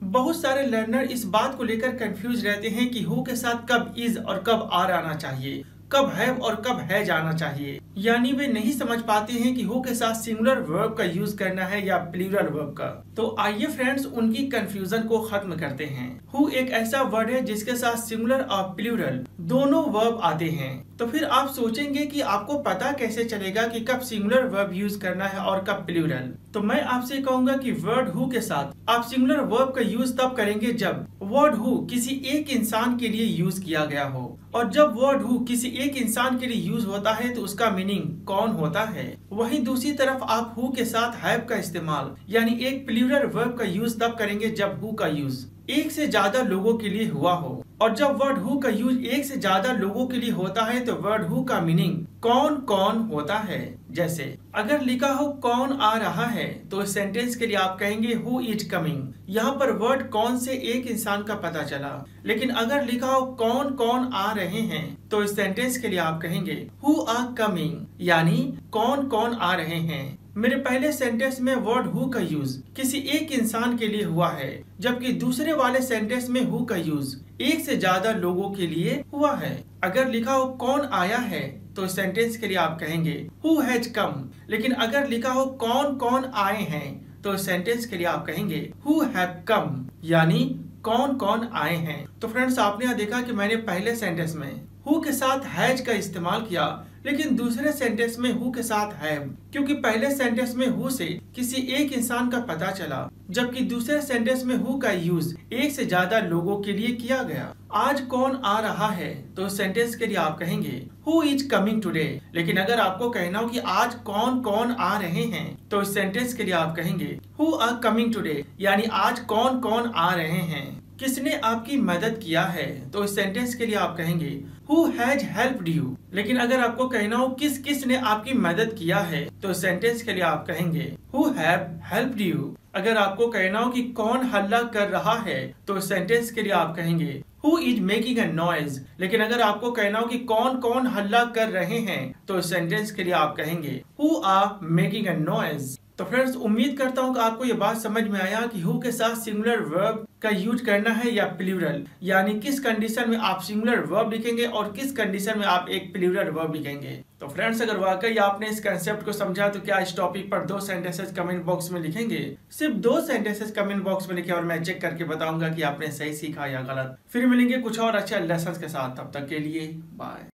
बहुत सारे लर्नर इस बात को लेकर कंफ्यूज रहते हैं कि हु के साथ कब इज और कब आर आना चाहिए, कब हैव और कब है जाना चाहिए। यानी वे नहीं समझ पाते हैं कि हु के साथ सिंगुलर वर्ब का यूज करना है या प्लूरल वर्ब का। तो आइए फ्रेंड्स उनकी कंफ्यूजन को खत्म करते हैं। हु एक ऐसा वर्ड है जिसके साथ सिंगुलर और प्लूरल दोनों वर्ब आते हैं। तो फिर आप सोचेंगे कि आपको पता कैसे चलेगा कि कब सिंगुलर वर्ब यूज करना है और कब प्लूरल। तो मैं आपसे कहूंगा कि वर्ड हु के साथ आप सिंगुलर वर्ब का यूज तब करेंगे जब वर्ड हु किसी एक इंसान के लिए यूज किया गया हो। और जब वर्ड हु किसी एक इंसान के लिए यूज होता है तो उसका मीनिंग कौन होता है। वहीं दूसरी तरफ आप हु के साथ हैव का इस्तेमाल यानी एक प्लूरल वर्ब का यूज तब करेंगे जब हु का यूज एक से ज्यादा लोगों के लिए हुआ हो। और जब वर्ड हु का यूज एक से ज्यादा लोगों के लिए होता है तो वर्ड हु का मीनिंग कौन कौन होता है। जैसे अगर लिखा हो कौन आ रहा है तो इस सेंटेंस के लिए आप कहेंगे हु इज कमिंग। यहाँ पर वर्ड कौन से एक इंसान का पता चला। लेकिन अगर लिखा हो कौन कौन आ रहे हैं तो इस सेंटेंस के लिए आप कहेंगे हु आर कमिंग, यानी कौन कौन आ रहे हैं। मेरे पहले सेंटेंस में वर्ड हु का यूज किसी एक इंसान के लिए हुआ है, जबकि दूसरे वाले सेंटेंस में हु का यूज एक से ज्यादा लोगों के लिए हुआ है। अगर लिखा हो कौन आया है तो इस सेंटेंस के लिए आप कहेंगे हु हैज कम। लेकिन अगर लिखा हो कौन कौन आए हैं तो इस सेंटेंस के लिए आप कहेंगे हु हैव कम, यानी कौन कौन आए हैं। तो फ्रेंड्स आपने यहाँ देखा कि मैंने पहले सेंटेंस में हु के साथ हैज का इस्तेमाल किया, लेकिन दूसरे सेंटेंस में हु के साथ हैव, क्योंकि पहले सेंटेंस में हु से किसी एक इंसान का पता चला, जबकि दूसरे सेंटेंस में हु का यूज एक से ज्यादा लोगों के लिए किया गया। आज कौन आ रहा है तो इस सेंटेंस के लिए आप कहेंगे हु इज कमिंग टुडे। लेकिन अगर आपको कहना हो कि आज कौन कौन आ रहे हैं तो इस सेंटेंस के लिए आप कहेंगे हु आर कमिंग टुडे, यानी आज कौन कौन आ रहे हैं। किसने आपकी मदद किया है तो इस सेंटेंस के लिए आप कहेंगे हु हैज हेल्प्ड यू। लेकिन अगर आपको कहना हो किस किस ने आपकी मदद किया है तो इस सेंटेंस के लिए आप कहेंगे हु हैव हेल्प्ड यू। अगर आपको कहना हो कि कौन हल्ला कर रहा है तो इस सेंटेंस के लिए आप कहेंगे who is making a noise. लेकिन अगर आपको कहना हो कि कौन कौन हल्ला कर रहे हैं तो इस सेंटेंस के लिए आप कहेंगे who are making a noise. तो फ्रेंड्स उम्मीद करता हूँ कि आपको ये बात समझ में आया कि हु के साथ सिंगुलर वर्ब का यूज करना है या प्लूरल, यानी किस कंडीशन में आप सिंगुलर वर्ब लिखेंगे और किस कंडीशन में आप एक प्लूरल वर्ब लिखेंगे। तो फ्रेंड्स अगर वाकई आपने इस कंसेप्ट को समझा तो क्या इस टॉपिक पर 2 सेंटेंसेस कमेंट बॉक्स में लिखेंगे। सिर्फ 2 सेंटेंसेस कमेंट बॉक्स में लिखे और मैं चेक करके बताऊंगा कि आपने सही सीखा या गलत। फिर मिलेंगे कुछ और अच्छे लेसन के साथ, तब तक के लिए बाय।